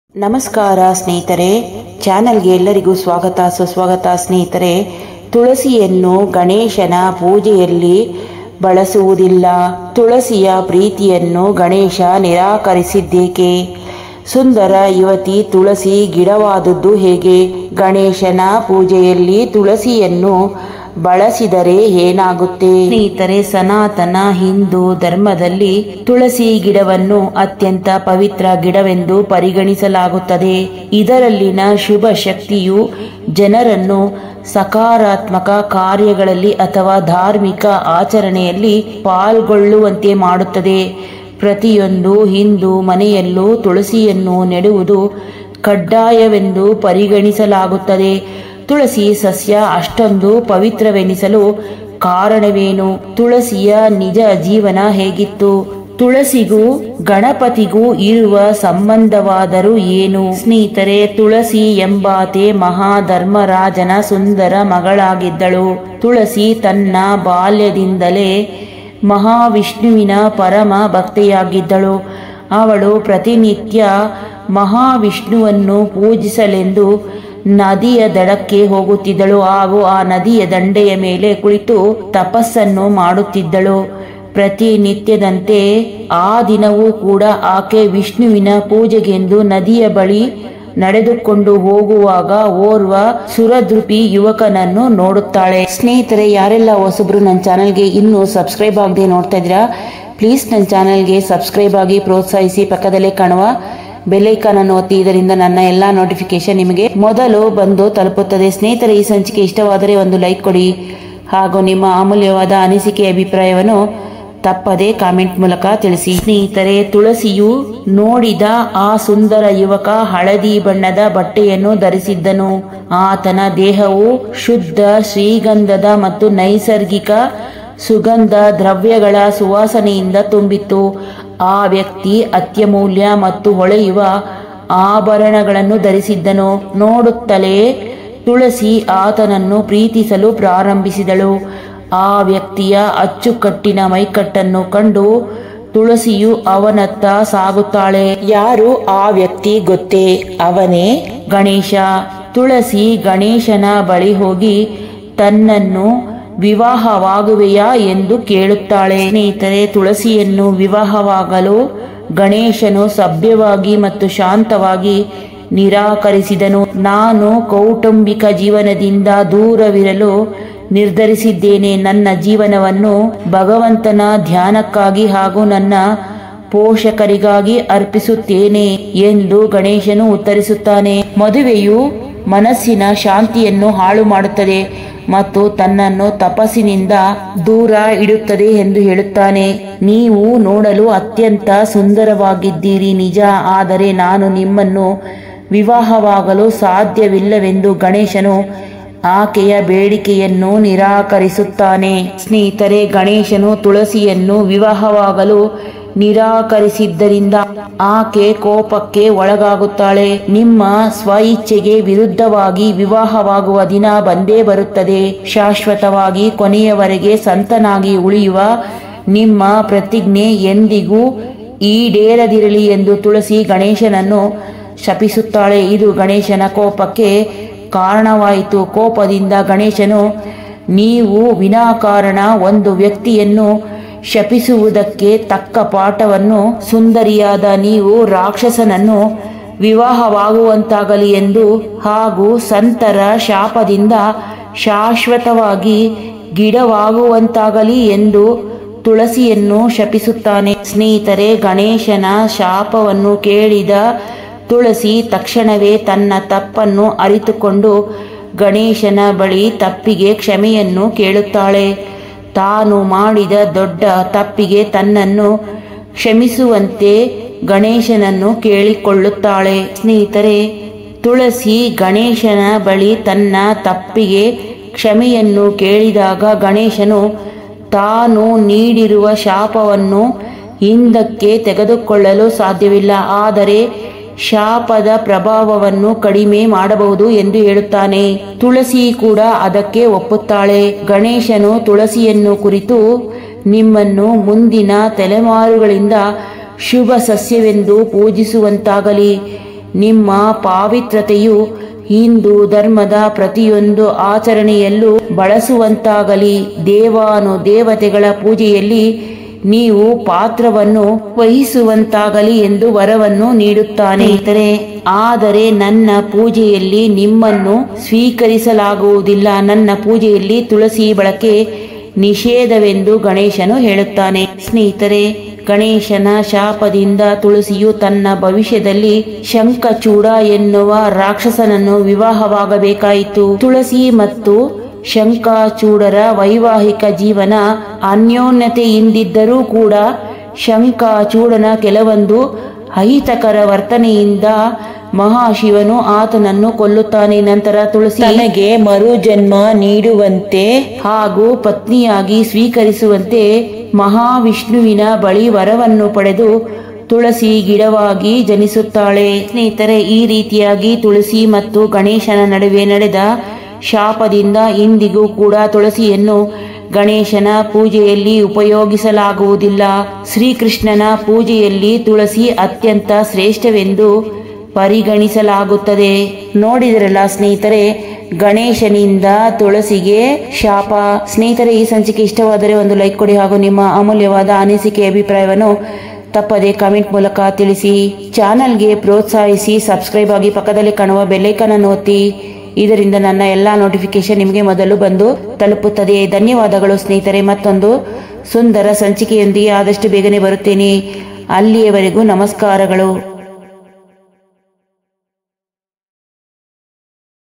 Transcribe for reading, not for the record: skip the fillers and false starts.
ನಮಸ್ಕಾರ ಸ್ನೇಹಿತರೆ, ಚಾನಲ್ಗೆ ಎಲ್ಲರಿಗೂ ಸ್ವಾಗತ ಸುಸ್ವಾಗತ. ಸ್ನೇಹಿತರೆ, ತುಳಸಿಯನ್ನು ಗಣೇಶನ ಪೂಜೆಯಲ್ಲಿ ಬಳಸುವುದಿಲ್ಲ. ತುಳಸಿಯ ಪ್ರೀತಿಯನ್ನು ಗಣೇಶ ನಿರಾಕರಿಸಿದ್ದೇಕೆ? ಸುಂದರ ಯುವತಿ ತುಳಸಿ ಗಿಡವಾದದ್ದು ಹೇಗೆ? ಗಣೇಶನ ಪೂಜೆಯಲ್ಲಿ ತುಳಸಿಯನ್ನು ಬಳಸಿದರೆ ಏನಾಗುತ್ತೆ? ಸ್ನೇಹಿತರೆ, ಸನಾತನ ಹಿಂದೂ ಧರ್ಮದಲ್ಲಿ ತುಳಸಿ ಗಿಡವನ್ನು ಅತ್ಯಂತ ಪವಿತ್ರ ಗಿಡವೆಂದು ಪರಿಗಣಿಸಲಾಗುತ್ತದೆ. ಇದರಲ್ಲಿನ ಶುಭ ಶಕ್ತಿಯು ಜನರನ್ನು ಸಕಾರಾತ್ಮಕ ಕಾರ್ಯಗಳಲ್ಲಿ ಅಥವಾ ಧಾರ್ಮಿಕ ಆಚರಣೆಯಲ್ಲಿ ಪಾಲ್ಗೊಳ್ಳುವಂತೆ ಮಾಡುತ್ತದೆ. ಪ್ರತಿಯೊಂದು ಹಿಂದೂ ಮನೆಯಲ್ಲೂ ತುಳಸಿಯನ್ನು ನೆಡುವುದು ಕಡ್ಡಾಯವೆಂದು ಪರಿಗಣಿಸಲಾಗುತ್ತದೆ. ತುಳಸಿ ಸಸ್ಯ ಅಷ್ಟೊಂದು ಪವಿತ್ರವೆನಿಸಲು ಕಾರಣವೇನು? ತುಳಸಿಯ ನಿಜ ಜೀವನ ಹೇಗಿತ್ತು? ತುಳಸಿಗೂ ಗಣಪತಿಗೂ ಇರುವ ಸಂಬಂಧವಾದರೂ ಏನು? ಸ್ನೇಹಿತರೆ, ತುಳಸಿ ಎಂಬಾತೆ ಮಹಾಧರ್ಮರಾಜನ ಸುಂದರ ಮಗಳಾಗಿದ್ದಳು. ತುಳಸಿ ತನ್ನ ಬಾಲ್ಯದಿಂದಲೇ ಮಹಾವಿಷ್ಣುವಿನ ಪರಮ ಭಕ್ತೆಯಾಗಿದ್ದಳು. ಅವಳು ಪ್ರತಿನಿತ್ಯ ಮಹಾವಿಷ್ಣುವನ್ನು ಪೂಜಿಸಲೆಂದು ನದಿಯ ದಡಕ್ಕೆ ಹೋಗುತ್ತಿದ್ದಳು ಹಾಗೂ ಆ ನದಿಯ ದಂಡೆಯ ಮೇಲೆ ಕುಳಿತು ತಪಸ್ಸನ್ನು ಮಾಡುತ್ತಿದ್ದಳು. ಪ್ರತಿನಿತ್ಯದಂತೆ ಆ ದಿನವೂ ಕೂಡ ಆಕೆ ವಿಷ್ಣುವಿನ ಪೂಜೆಗೆಂದು ನದಿಯ ಬಳಿ ನಡೆದುಕೊಂಡು ಹೋಗುವಾಗ ಓರ್ವ ಸುರದ್ರೂಪಿ ಯುವಕನನ್ನು ನೋಡುತ್ತಾಳೆ. ಸ್ನೇಹಿತರೆ, ಯಾರೆಲ್ಲ ಹೊಸಬ್ರು ನನ್ನ ಚಾನಲ್ಗೆ ಇನ್ನೂ ಸಬ್ಸ್ಕ್ರೈಬ್ ಆಗದೆ ನೋಡ್ತಾ ಇದ್ದೀರಾ, ಪ್ಲೀಸ್ ನನ್ನ ಚಾನಲ್ಗೆ ಸಬ್ಸ್ಕ್ರೈಬ್ ಆಗಿ ಪ್ರೋತ್ಸಾಹಿಸಿ. ಪಕ್ಕದಲ್ಲೇ ಕಾಣುವ ಬೆಲ್ಲೈಕಾನ್ ಅನ್ನು ಒತ್ತಿ. ಇದರಿಂದ ನನ್ನ ಎಲ್ಲಾ ನೋಟಿಫಿಕೇಶನ್ ನಿಮಗೆ ಮೊದಲು ಬಂದು ತಲುಪುತ್ತದೆ. ಸ್ನೇಹಿತರೆ, ಈ ಸಂಚಿಕೆ ಇಷ್ಟವಾದರೆ ಒಂದು ಲೈಕ್ ಕೊಡಿ ಹಾಗೂ ನಿಮ್ಮ ಅಮೂಲ್ಯವಾದ ಅನಿಸಿಕೆ ಅಭಿಪ್ರಾಯವನ್ನು ತಪ್ಪದೆ ಕಾಮೆಂಟ್ ಮೂಲಕ ತಿಳಿಸಿ. ಸ್ನೇಹಿತರೆ, ತುಳಸಿಯು ನೋಡಿದ ಆ ಸುಂದರ ಯುವಕ ಹಳದಿ ಬಣ್ಣದ ಬಟ್ಟೆಯನ್ನು ಧರಿಸಿದ್ದನು. ಆತನ ದೇಹವು ಶುದ್ಧ ಶ್ರೀಗಂಧದ ಮತ್ತು ನೈಸರ್ಗಿಕ ಸುಗಂಧ ದ್ರವ್ಯಗಳ ಸುವಾಸನೆಯಿಂದ ತುಂಬಿತ್ತು. ಆ ವ್ಯಕ್ತಿ ಅತ್ಯಮೂಲ್ಯ ಮತ್ತು ಹೊಳೆಯುವ ಆಭರಣಗಳನ್ನು ಧರಿಸಿದ್ದನು. ನೋಡುತ್ತಲೇ ತುಳಸಿ ಆತನನ್ನು ಪ್ರೀತಿಸಲು ಪ್ರಾರಂಭಿಸಿದಳು. ಆ ವ್ಯಕ್ತಿಯ ಅಚ್ಚುಕಟ್ಟಿನ ಮೈಕಟ್ಟನ್ನು ಕಂಡು ತುಳಸಿಯು ಅವನತ್ತ ಸಾಗುತ್ತಾಳೆ. ಯಾರು ಆ ವ್ಯಕ್ತಿ ಗೊತ್ತೇ? ಅವನೇ ಗಣೇಶ. ತುಳಸಿ ಗಣೇಶನ ಬಳಿ ಹೋಗಿ ತನ್ನನ್ನು ವಿವಾಹವಾಗುವೆಯಾ ಎಂದು ಕೇಳುತ್ತಾಳೆ. ಸ್ನೇಹಿತರೆ, ತುಳಸಿಯನ್ನು ವಿವಾಹವಾಗಲು ಗಣೇಶನು ಸಭ್ಯವಾಗಿ ಮತ್ತು ಶಾಂತವಾಗಿ ನಿರಾಕರಿಸಿದನು. ನಾನು ಕೌಟುಂಬಿಕ ಜೀವನದಿಂದ ದೂರವಿರಲು ನಿರ್ಧರಿಸಿದ್ದೇನೆ. ನನ್ನ ಜೀವನವನ್ನು ಭಗವಂತನ ಧ್ಯಾನಕ್ಕಾಗಿ ಹಾಗೂ ನನ್ನ ಪೋಷಕರಿಗಾಗಿ ಅರ್ಪಿಸುತ್ತೇನೆ ಎಂದು ಗಣೇಶನು ಉತ್ತರಿಸುತ್ತಾನೆ. ಮದುವೆಯು ಮನಸ್ಸಿನ ಶಾಂತಿಯನ್ನು ಹಾಳು ಮಾಡುತ್ತದೆ ಮತ್ತು ತನ್ನನ್ನು ತಪಸ್ಸಿನಿಂದ ದೂರ ಇಡುತ್ತದೆ ಎಂದು ಹೇಳುತ್ತಾನೆ. ನೀವು ನೋಡಲು ಅತ್ಯಂತ ಸುಂದರವಾಗಿದ್ದೀರಿ ನಿಜ, ಆದರೆ ನಾನು ನಿಮ್ಮನ್ನು ವಿವಾಹವಾಗಲು ಸಾಧ್ಯವಿಲ್ಲವೆಂದು ಗಣೇಶನು ಆಕೆಯ ಬೇಡಿಕೆಯನ್ನು ನಿರಾಕರಿಸುತ್ತಾನೆ. ಸ್ನೇಹಿತರೆ, ಗಣೇಶನು ತುಳಸಿಯನ್ನು ವಿವಾಹವಾಗಲು ನಿರಾಕರಿಸಿದ್ದರಿಂದ ಆಕೆ ಕೋಪಕ್ಕೆ ಒಳಗಾಗುತ್ತಾಳೆ. ನಿಮ್ಮ ಸ್ವಇಚ್ಛೆಗೆ ವಿರುದ್ಧವಾಗಿ ವಿವಾಹವಾಗುವ ದಿನ ಬಂದೇ ಬರುತ್ತದೆ. ಶಾಶ್ವತವಾಗಿ ಕೊನೆಯವರೆಗೆ ಸಂತನಾಗಿ ಉಳಿಯುವ ನಿಮ್ಮ ಪ್ರತಿಜ್ಞೆ ಎಂದಿಗೂ ಈಡೇರದಿರಲಿ ಎಂದು ತುಳಸಿ ಗಣೇಶನನ್ನು ಶಪಿಸುತ್ತಾಳೆ. ಇದು ಗಣೇಶನ ಕೋಪಕ್ಕೆ ಕಾರಣವಾಯಿತು. ಕೋಪದಿಂದ ಗಣೇಶನು, ನೀವು ವಿನಾಕಾರಣ ಒಂದು ವ್ಯಕ್ತಿಯನ್ನು ಶಪಿಸುವುದಕ್ಕೆ ತಕ್ಕ ಪಾಠವನ್ನು, ಸುಂದರಿಯಾದ ನೀವು ರಾಕ್ಷಸನನ್ನು ವಿವಾಹವಾಗುವಂತಾಗಲಿ ಎಂದು ಹಾಗೂ ಸಂತರ ಶಾಪದಿಂದ ಶಾಶ್ವತವಾಗಿ ಗಿಡವಾಗುವಂತಾಗಲಿ ಎಂದು ತುಳಸಿಯನ್ನು ಶಪಿಸುತ್ತಾನೆ. ಸ್ನೇಹಿತರೆ, ಗಣೇಶನ ಶಾಪವನ್ನು ಕೇಳಿದ ತುಳಸಿ ತಕ್ಷಣವೇ ತನ್ನ ತಪ್ಪನ್ನು ಅರಿತುಕೊಂಡು ಗಣೇಶನ ಬಳಿ ತಪ್ಪಿಗೆ ಕ್ಷಮೆಯನ್ನು ಕೇಳುತ್ತಾಳೆ. ತಾನು ಮಾಡಿದ ದೊಡ್ಡ ತಪ್ಪಿಗೆ ತನ್ನನ್ನು ಕ್ಷಮಿಸುವಂತೆ ಗಣೇಶನನ್ನು ಕೇಳಿಕೊಳ್ಳುತ್ತಾಳೆ. ಸ್ನೇಹಿತರೆ, ತುಳಸಿ ಗಣೇಶನ ಬಳಿ ತನ್ನ ತಪ್ಪಿಗೆ ಕ್ಷಮೆಯನ್ನು ಕೇಳಿದಾಗ ಗಣೇಶನು ತಾನು ನೀಡಿರುವ ಶಾಪವನ್ನು ಹಿಂದಕ್ಕೆ ತೆಗೆದುಕೊಳ್ಳಲು ಸಾಧ್ಯವಿಲ್ಲ, ಆದರೆ ಶಾಪದ ಪ್ರಭಾವವನ್ನು ಕಡಿಮೆ ಮಾಡಬಹುದು ಎಂದು ಹೇಳುತ್ತಾನೆ. ತುಳಸಿ ಕೂಡ ಅದಕ್ಕೆ ಒಪ್ಪುತ್ತಾಳೆ. ಗಣೇಶನು ತುಳಸಿಯನ್ನು ಕುರಿತು, ನಿಮ್ಮನ್ನು ಮುಂದಿನ ತಲೆಮಾರುಗಳಿಂದ ಶುಭ ಸಸ್ಯವೆಂದು ಪೂಜಿಸುವಂತಾಗಲಿ, ನಿಮ್ಮ ಪಾವಿತ್ರತೆಯು ಹಿಂದೂ ಧರ್ಮದ ಪ್ರತಿಯೊಂದು ಆಚರಣೆಯಲ್ಲೂ ಬಳಸುವಂತಾಗಲಿ. ದೇವಾನುದೇವತೆಗಳ ಪೂಜೆಯಲ್ಲಿ ನೀವು ಪಾತ್ರವನ್ನು ವಹಿಸುವಂತಾಗಲಿ ಎಂದು ವರವನ್ನು ನೀಡುತ್ತಾನೆ. ಆದರೆ ನನ್ನ ಪೂಜೆಯಲ್ಲಿ ನಿಮ್ಮನ್ನು ಸ್ವೀಕರಿಸಲಾಗುವುದಿಲ್ಲ. ನನ್ನ ಪೂಜೆಯಲ್ಲಿ ತುಳಸಿ ಬಳಕೆ ನಿಷೇಧವೆಂದು ಗಣೇಶನು ಹೇಳುತ್ತಾನೆ. ಸ್ನೇಹಿತರೆ, ಗಣೇಶನ ಶಾಪದಿಂದ ತುಳಸಿಯು ತನ್ನ ಭವಿಷ್ಯದಲ್ಲಿ ಶಂಖಚೂಡ ಎನ್ನುವ ರಾಕ್ಷಸನನ್ನು ವಿವಾಹವಾಗಬೇಕಾಯಿತು. ತುಳಸಿ ಮತ್ತು ಶಂಖಚೂಡರ ವೈವಾಹಿಕ ಜೀವನ ಅನ್ಯೋನ್ಯತೆಯಿಂದಿದ್ದರೂ ಕೂಡ ಶಂಖಚೂಡನ ಕೆಲವೊಂದು ಅಹಿತಕರ ವರ್ತನೆಯಿಂದ ಮಹಾಶಿವನು ಆತನನ್ನು ಕೊಲ್ಲುತ್ತಾನೆ. ನಂತರ ತುಳಸಿ ತನಗೆ ಮರುಜನ್ಮ ನೀಡುವಂತೆ ಹಾಗೂ ಪತ್ನಿಯಾಗಿ ಸ್ವೀಕರಿಸುವಂತೆ ಮಹಾವಿಷ್ಣುವಿನ ಬಳಿ ವರವನ್ನು ಪಡೆದು ತುಳಸಿ ಗಿಡವಾಗಿ ಜನಿಸುತ್ತಾಳೆ. ಸ್ನೇಹಿತರೆ, ಈ ರೀತಿಯಾಗಿ ತುಳಸಿ ಮತ್ತು ಗಣೇಶನ ನಡುವೆ ನಡೆದ ಶಾಪದಿಂದ ಇಂದಿಗೂ ಕೂಡ ತುಳಸಿಯನ್ನು ಗಣೇಶನ ಪೂಜೆಯಲ್ಲಿ ಉಪಯೋಗಿಸಲಾಗುವುದಿಲ್ಲ. ಶ್ರೀಕೃಷ್ಣನ ಪೂಜೆಯಲ್ಲಿ ತುಳಸಿ ಅತ್ಯಂತ ಶ್ರೇಷ್ಠವೆಂದು ಪರಿಗಣಿಸಲಾಗುತ್ತದೆ. ನೋಡಿದ್ರಲ್ಲ ಸ್ನೇಹಿತರೆ, ಗಣೇಶನಿಂದ ತುಳಸಿಗೆ ಶಾಪ. ಸ್ನೇಹಿತರೆ, ಈ ಸಂಚಿಕೆ ಇಷ್ಟವಾದರೆ ಒಂದು ಲೈಕ್ ಕೊಡಿ ಹಾಗೂ ನಿಮ್ಮ ಅಮೂಲ್ಯವಾದ ಅನಿಸಿಕೆ ಅಭಿಪ್ರಾಯವನ್ನು ತಪ್ಪದೆ ಕಾಮೆಂಟ್ ಮೂಲಕ ತಿಳಿಸಿ. ಚಾನಲ್ಗೆ ಪ್ರೋತ್ಸಾಹಿಸಿ, ಸಬ್ಸ್ಕ್ರೈಬ್ ಆಗಿ ಪಕ್ಕದಲ್ಲಿ ಕಾಣುವ ಬೆಲ್ಲೈಕನ್ ಅನ್ನು ಒತ್ತಿ. ಇದರಿಂದ ನನ್ನ ಎಲ್ಲಾ ನೋಟಿಫಿಕೇಶನ್ ನಿಮಗೆ ಮೊದಲು ಬಂದು ತಲುಪುತ್ತದೆ. ಧನ್ಯವಾದಗಳು ಸ್ನೇಹಿತರೆ. ಮತ್ತೊಂದು ಸುಂದರ ಸಂಚಿಕೆಯೊಂದಿಗೆ ಆದಷ್ಟು ಬೇಗನೆ ಬರುತ್ತೇನೆ. ಅಲ್ಲಿಯವರೆಗೂ ನಮಸ್ಕಾರಗಳು.